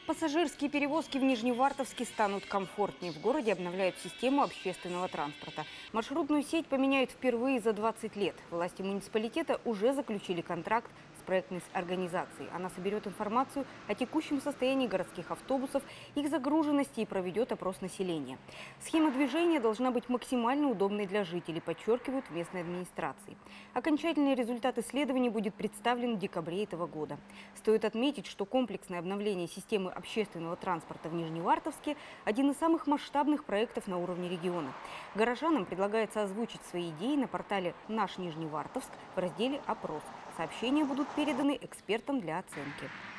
Пассажирские перевозки в Нижневартовске станут комфортнее. В городе обновляют систему общественного транспорта. Маршрутную сеть поменяют впервые за 20 лет. Власти муниципалитета уже заключили контракт с проектной организацией. Она соберет информацию о текущем состоянии городских автобусов, их загруженности и проведет опрос населения. Схема движения должна быть максимально удобной для жителей, подчеркивают в местной администрации. Окончательный результат исследования будет представлен в декабре этого года. Стоит отметить, что комплексное обновление системы общественного транспорта в Нижневартовске – один из самых масштабных проектов на уровне региона. Горожанам предлагается озвучить свои идеи на портале «Наш Нижневартовск» в разделе «Опрос». Сообщения будут переданы экспертам для оценки.